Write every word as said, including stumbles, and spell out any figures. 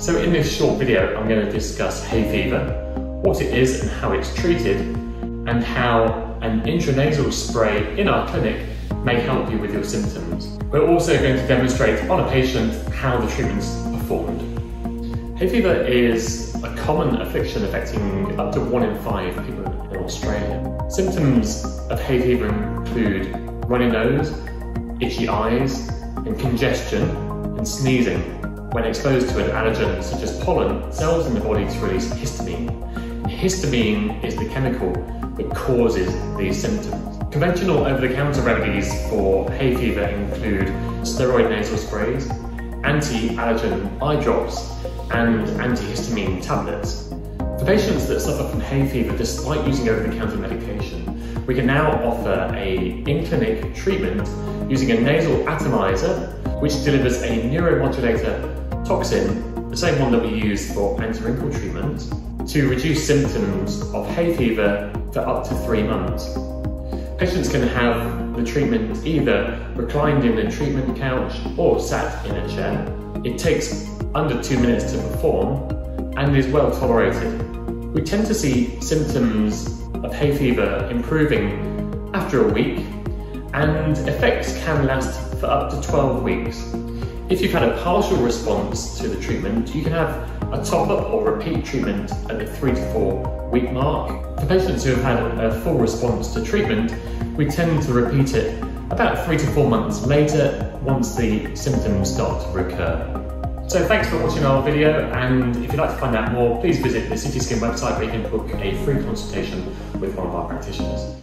So in this short video, I'm going to discuss hay fever, what it is and how it's treated, and how an intranasal spray in our clinic may help you with your symptoms. We're also going to demonstrate on a patient how the treatment's performed. Hay fever is a common affliction affecting up to one in five people in Australia. Symptoms of hay fever include runny nose, itchy eyes, and congestion and sneezing. When exposed to an allergen such as pollen, cells in the body to release histamine. Histamine is the chemical that causes these symptoms. Conventional over-the-counter remedies for hay fever include steroid nasal sprays, anti-allergen eyedrops, and antihistamine tablets. For patients that suffer from hay fever despite using over-the-counter medication, we can now offer a in-clinic treatment using a nasal atomizer which delivers a neuromodulator toxin, the same one that we use for anti-wrinkle treatment, to reduce symptoms of hay fever for up to three months. Patients can have the treatment either reclined in a treatment couch or sat in a chair. It takes under two minutes to perform and is well tolerated. We tend to see symptoms of hay fever improving after a week, and effects can last for up to twelve weeks. If you've had a partial response to the treatment, you can have a top-up or repeat treatment at the three to four week mark. For patients who have had a full response to treatment, we tend to repeat it about three to four months later once the symptoms start to recur. So thanks for watching our video, and if you'd like to find out more, please visit the Cityskin website where you can book a free consultation with one of our practitioners.